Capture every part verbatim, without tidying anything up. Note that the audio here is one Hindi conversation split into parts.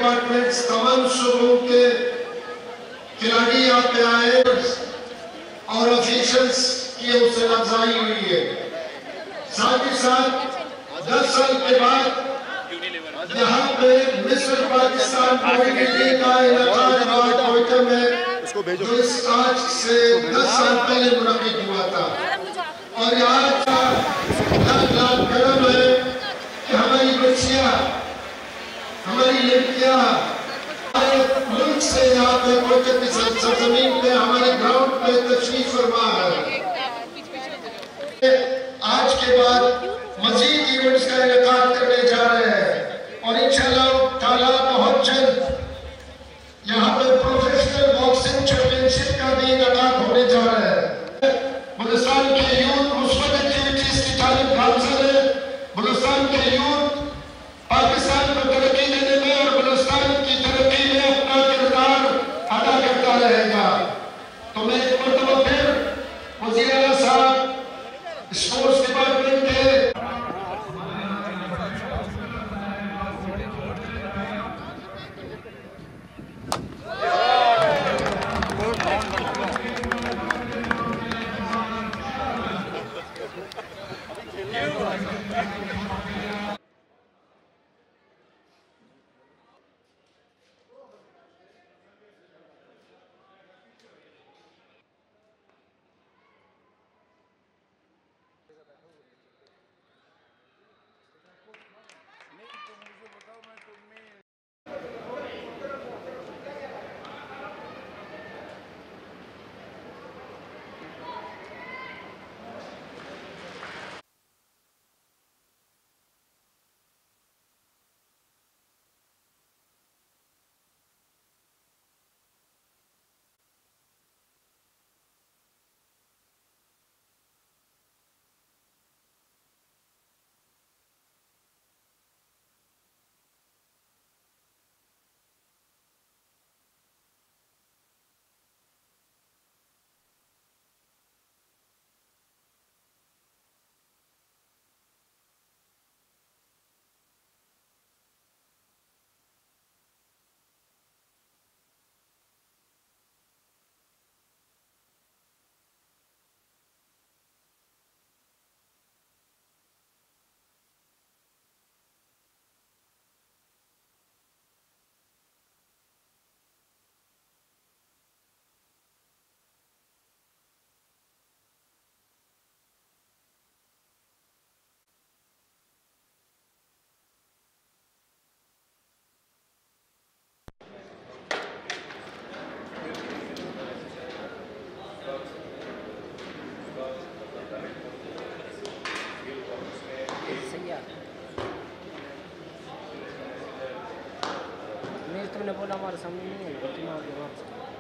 डिपार्टमेंट तमाम शोबों के खिलाड़ी यहाँ पे आए और ऑफिशियल्स की हौसला अफजाई हुई है। साथ ही साथ दस साल के बाद यहाँ पे मिस्र पाकिस्तान कम्युनिटी का इलाका हुआ कोयटा में, जो इस आज से दस साल पहले मुनक़िद हुआ था। और आज का लाख लाख करम है कि हमारी बच्चियाँ, हमारी लड़कियाँ मुल्क से यहाँ पे कोयटा की सरजमीन पे हमारे ग्राउंड पे तशरीफ फरमा है। आज के बाद मजीद इवेंट्स का इनेकाद करने जा रहे हैं और इंशाअल्लाह ताला बहुत जल्द यहाँ पे प्रोफेशनल बॉक्सिंग चैंपियनशिप का भी इनेकाद होने जा रहा है। बलूचिस्तान के यूथ मुस्बत एक्टिविटीज की तारीफ गामजन है। बलूचिस्तान के यूथ पाकिस्तान को तरक्की देने में और बलूचिस्तान की तरक्की में अपना किरदार अदा करता रहेगा। तो मैं एक मरतबा फिर वज़ीर आला साहब स्पोर्ट्स डिपार्टमेंट के तुमने बोला हमारे सामने नहीं है, तुम आगे वापस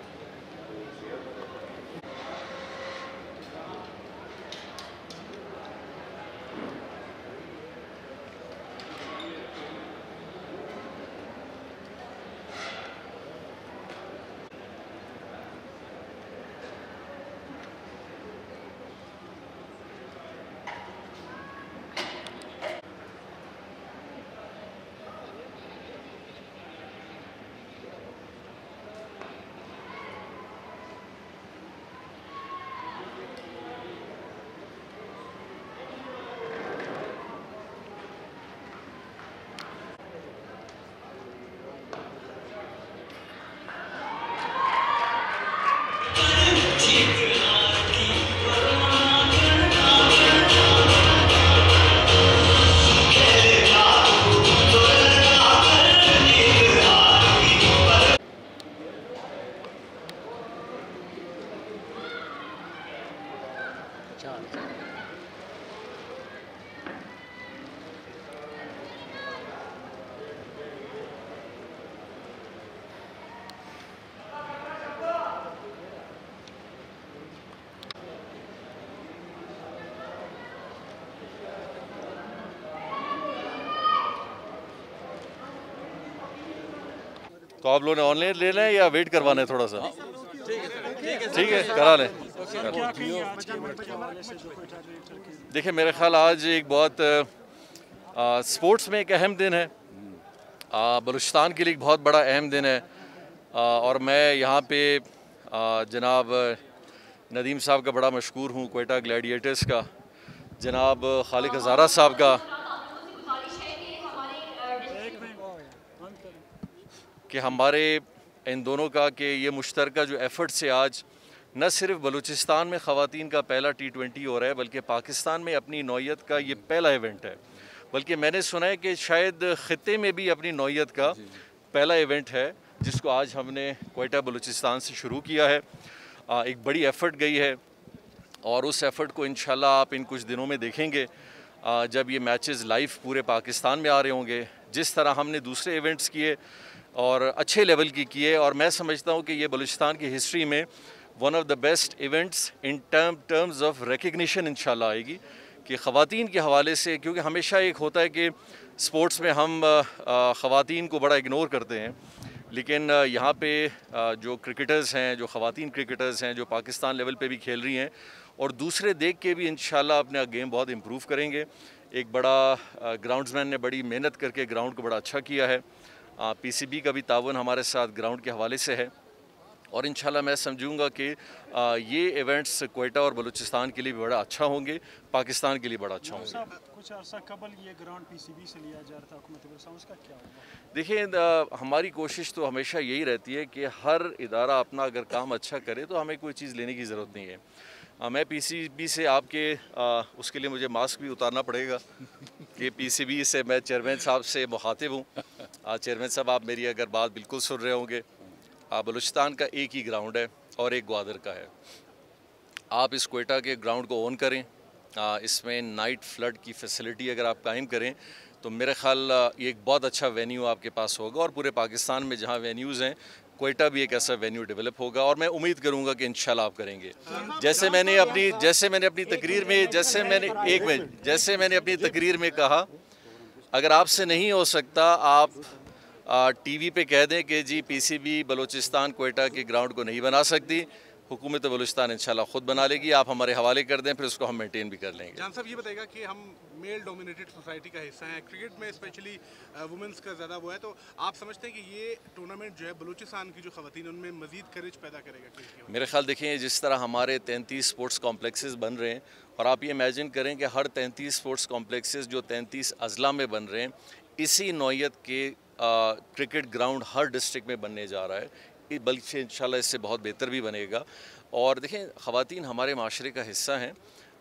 तो आप लोगों ने ऑनलाइन ले लें या वेट करवाना है थोड़ा सा? ठीक है, करा लें। देखिए, मेरे ख्याल आज एक बहुत आ, स्पोर्ट्स में एक अहम दिन है। बलूचिस्तान के लिए एक बहुत बड़ा अहम दिन है आ, और मैं यहाँ पे आ, जनाब नदीम साहब का बड़ा मशहूर हूँ, क्वेटा ग्लैडिएटर्स का, जनाब खालिक हज़ारा साहब का, कि हमारे इन दोनों का कि ये मुश्तरका जो एफ़र्ट से आज न सिर्फ बलूचिस्तान में ख़वातीन का पहला टी ट्वेंटी हो रहा है बल्कि पाकिस्तान में अपनी नौयत का ये पहला इवेंट है। बल्कि मैंने सुना है कि शायद ख़ित्ते में भी अपनी नौयत का पहला इवेंट है जिसको आज हमने क्वेटा बलूचिस्तान से शुरू किया है। आ, एक बड़ी एफ़र्ट गई है और उस एफ़र्ट को इंशाल्लाह आप इन कुछ दिनों में देखेंगे आ, जब ये मैचेस लाइव पूरे पाकिस्तान में आ रहे होंगे। जिस तरह हमने दूसरे इवेंट्स किए और अच्छे लेवल की किए, और मैं समझता हूँ कि ये बलूचिस्तान की हिस्ट्री में one of the best events in term terms of recognition इंशाल्लाह आएगी कि ख़वातीन के हवाले से, क्योंकि हमेशा एक होता है कि स्पोर्ट्स में हम ख़वातीन को बड़ा इग्नोर करते हैं, लेकिन यहाँ पे जो क्रिकेटर्स हैं, जो ख़वातीन क्रिकेटर्स हैं जो पाकिस्तान लेवल पे भी खेल रही हैं और दूसरे देख के भी इंशाल्लाह अपना गेम बहुत इम्प्रूव करेंगे। एक बड़ा ग्राउंड्समैन ने बड़ी मेहनत करके ग्राउंड को बड़ा अच्छा किया है। पीसीबी का भी तावन हमारे साथ ग्राउंड के हवाले से है और इंशाल्लाह मैं समझूंगा कि ये इवेंट्स क्वेटा और बलूचिस्तान के लिए भी बड़ा अच्छा होंगे, पाकिस्तान के लिए बड़ा अच्छा होंगे। कुछ अर्सा कबल ये ग्राउंड पीसीबी से लिया जा रहा था हुकूमत वफाक, उसका क्या होगा? देखिए, हमारी कोशिश तो हमेशा यही रहती है कि हर इदारा अपना अगर काम अच्छा करे तो हमें कोई चीज़ लेने की ज़रूरत नहीं है। आ, मैं पीसीबी से आपके आ, उसके लिए मुझे मास्क भी उतारना पड़ेगा कि पीसीबी से मैं चेयरमैन साहब से मुखातिब हूँ। चेयरमैन साहब, आप मेरी अगर बात बिल्कुल सुन रहे होंगे, बलूचिस्तान का एक ही ग्राउंड है और एक ग्वादर का है। आप इस क्वेटा के ग्राउंड को ओन करें, आ, इसमें नाइट फ्लड की फैसिलिटी अगर आप कायम करें तो मेरे ख्याल ये एक बहुत अच्छा वेन्यू आपके पास होगा और पूरे पाकिस्तान में जहाँ वेन्यूज़ हैं क्वेटा भी एक ऐसा वेन्यू डेवलप होगा और मैं उम्मीद करूंगा कि इंशाल्लाह आप करेंगे। जैसे मैंने अपनी जैसे मैंने अपनी तकरीर में जैसे मैंने एक मिनट जैसे मैंने अपनी तकरीर में कहा, अगर आपसे नहीं हो सकता आप टीवी पे कह दें कि जी पीसीबी बलूचिस्तान क्वेटा के ग्राउंड को नहीं बना सकती, हुकूमत बलूचिस्तान इंशाल्लाह खुद बना लेगी, आप हमारे हवाले कर दें, फिर उसको हम मेंटेन भी कर लेंगे। जान साहब, ये बताएगा कि हम मेल डोमिनेटेड सोसाइटी का हिस्सा हैं, क्रिकेट में स्पेशली वुमेंस का ज़्यादा वो है, तो आप समझते हैं कि ये टूर्नामेंट जो है बलूचिस्तान की जो ख़वातीन उनमें मज़ीद करेज पैदा करेगा? मेरे ख्याल देखिए, जिस तरह हमारे तैंतीस स्पोर्ट्स कॉम्प्लेक्सेस बन रहे हैं और आप ये इमेजिन करें कि हर तैंतीस स्पोर्ट्स कॉम्प्लेक्सेस जो तैंतीस अजला में बन रहे हैं, इसी नौयत के क्रिकेट ग्राउंड हर डिस्ट्रिक्ट में बनने जा रहा है, बल्कि इंशाल्लाह इससे बहुत बेहतर भी बनेगा। और देखें, ख़वातीन हमारे माशरे का हिस्सा हैं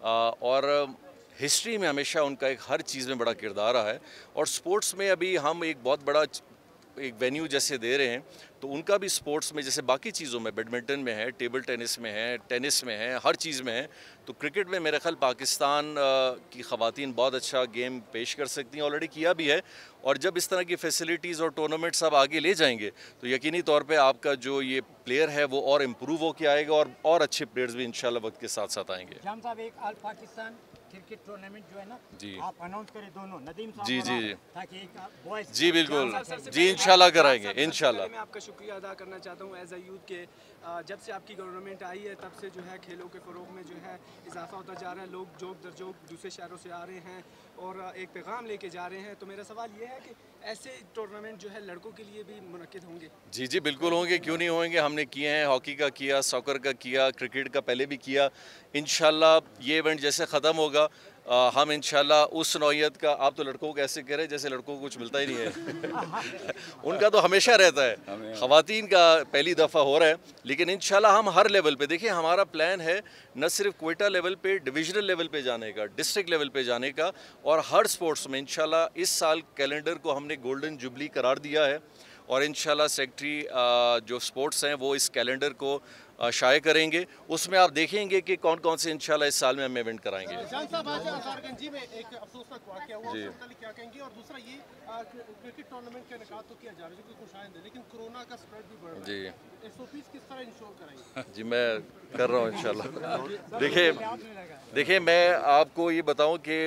और हिस्ट्री में हमेशा उनका एक हर चीज़ में बड़ा किरदार रहा है और स्पोर्ट्स में अभी हम एक बहुत बड़ा एक वेन्यू जैसे दे रहे हैं तो उनका भी स्पोर्ट्स में जैसे बाकी चीज़ों में, बैडमिंटन में है, टेबल टेनिस में है, टेनिस में है, हर चीज़ में है, तो क्रिकेट में मेरे ख्याल पाकिस्तान की ख़वातीन बहुत अच्छा गेम पेश कर सकती हैं, ऑलरेडी किया भी है। और जब इस तरह की फैसिलिटीज़ और टूर्नामेंट्स आप आगे ले जाएंगे तो यकीनी तौर पे आपका जो ये प्लेयर है वो और इम्प्रूव होकर आएगा और और अच्छे प्लेयर्स भी इंशाल्लाह वक्त के साथ साथ आएंगे। जाम साहब, एक आल पाकिस्तान क्रिकेट टूर्नामेंट जो है ना, जी आप अनाउंस करें दोनों, नदीम साहब जी जी ताकि एक बॉयज जी बिल्कुल जी इंशाल्लाह कराएंगे इंशाल्लाह। मैं आपका शुक्रिया अदा करना चाहता हूँ एज अ यूथ के, जब से आपकी गवर्नमेंट आई है तब से जो है खेलों के फ़रोग में जो है इजाफा होता जा रहा है, लोग जोक दर जोक दूसरे शहरों से आ रहे हैं और एक पैगाम लेके जा रहे हैं। तो मेरा सवाल ये है कि ऐसे टूर्नामेंट जो है लड़कों के लिए भी मुनक्किद होंगे? जी जी बिल्कुल होंगे, क्यों नहीं होंगे, हमने किए हैं, हॉकी का किया, सॉकर का किया, क्रिकेट का पहले भी किया। इंशाल्लाह ये इवेंट जैसे ख़त्म होगा आ, हम इंशाल्लाह उस नौयत का, आप तो लड़कों को ऐसे कह रहे हैं जैसे लड़कों को कुछ मिलता ही नहीं है उनका तो हमेशा रहता है, ख़वातीन का पहली दफ़ा हो रहा है, लेकिन इंशाल्लाह हम हर लेवल पे, देखिए हमारा प्लान है न सिर्फ क्वेटा लेवल पे, डिविजनल लेवल पे जाने का, डिस्ट्रिक्ट लेवल पे जाने का और हर स्पोर्ट्स में इंशाल्लाह इस साल कैलेंडर को हमने गोल्डन जुबली करार दिया है और इंशाल्लाह सेक्रेटरी जो स्पोर्ट्स हैं वो इस कैलेंडर को शाये करेंगे, उसमें आप देखेंगे कि कौन कौन से इंशाल्लाह इस साल में हम इवेंट कराएंगे। जान साहब, आज असारगंजी में एक अफसोसनाक वाक़या हुआ, उसके क्या कहेंगे? और दूसरा ये क्रिकेट टूर्नामेंट का इनेकाद तो किया जा रहा है जो कि खुशाइंद है, लेकिन कोरोना का स्प्रेड भी बढ़ रहा है, जी एसओपीज़ किस तरह इंश्योर कराएंगे? जी मैं कर रहा हूँ इंशाल्लाह। देखिए देखिए मैं आपको ये बताऊँ कि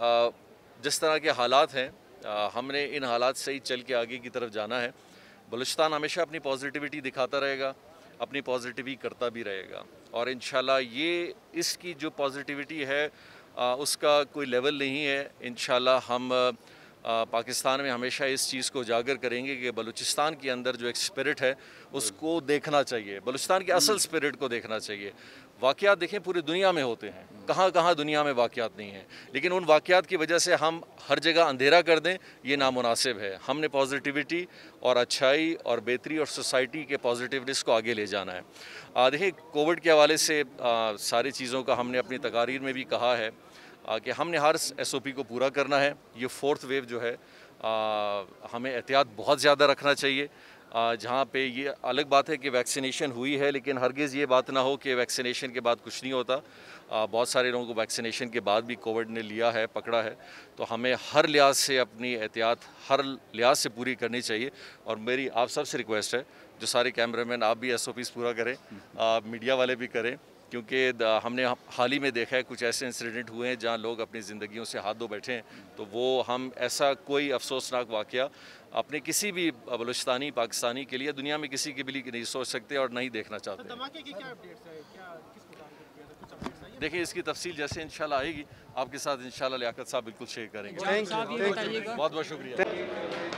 जिस तरह के हालात हैं, हमने इन हालात से ही चल के आगे की तरफ जाना है। बलूचिस्तान हमेशा अपनी पॉजिटिविटी दिखाता रहेगा, अपनी पॉजिटिविटी करता भी रहेगा और इंशाल्लाह ये इसकी जो पॉजिटिविटी है आ, उसका कोई लेवल नहीं है। इंशाल्लाह हम पाकिस्तान में हमेशा इस चीज़ को उजागर करेंगे कि बलूचिस्तान के अंदर जो एक स्पिरिट है उसको देखना चाहिए, बलूचिस्तान की असल स्पिरिट को देखना चाहिए। वाक़यात देखें पूरी दुनिया में होते हैं, कहाँ कहाँ दुनिया में वाक़यात नहीं हैं, लेकिन उन वाक़यात की वजह से हम हर जगह अंधेरा कर दें ये नामुनासिब है। हमने पॉजिटिविटी और अच्छाई और बेहतरी और सोसाइटी के पॉजिटिवनेस को आगे ले जाना है। देखिए कोविड के हवाले से आ, सारी चीज़ों का हमने अपनी तकारीर में भी कहा है आ, कि हमने हर एस ओ पी को पूरा करना है। ये फोर्थ वेव जो है आ, हमें एहतियात बहुत ज़्यादा रखना चाहिए। जहाँ पे ये अलग बात है कि वैक्सीनेशन हुई है, लेकिन हरगिज़ ये बात ना हो कि वैक्सीनेशन के बाद कुछ नहीं होता। आ, बहुत सारे लोगों को वैक्सीनेशन के बाद भी कोविड ने लिया है, पकड़ा है। तो हमें हर लिहाज से अपनी एहतियात हर लिहाज से पूरी करनी चाहिए। और मेरी आप सबसे रिक्वेस्ट है, जो सारे कैमरामैन आप भी एस ओ पीज़ पूरा करें, आ, मीडिया वाले भी करें, क्योंकि हमने हाल ही में देखा है कुछ ऐसे इंसिडेंट हुए हैं जहां लोग अपनी ज़िंदगियों से हाथ धो बैठे हैं। तो वो हम ऐसा कोई अफसोसनाक वाक़या अपने किसी भी बलूचिस्तानी पाकिस्तानी के लिए दुनिया में किसी के भी लिए नहीं सोच सकते और नहीं देखना चाहते। धमाके की क्या अपडेट्स है, क्या किस प्रकार के कुछ अपडेट्स आई? देखिए इसकी तफसील जैसे इंशाल्लाह आएगी आपके साथ इंशाल्लाह लियाकत साहब बिल्कुल शेयर करेंगे। बहुत बहुत शुक्रिया।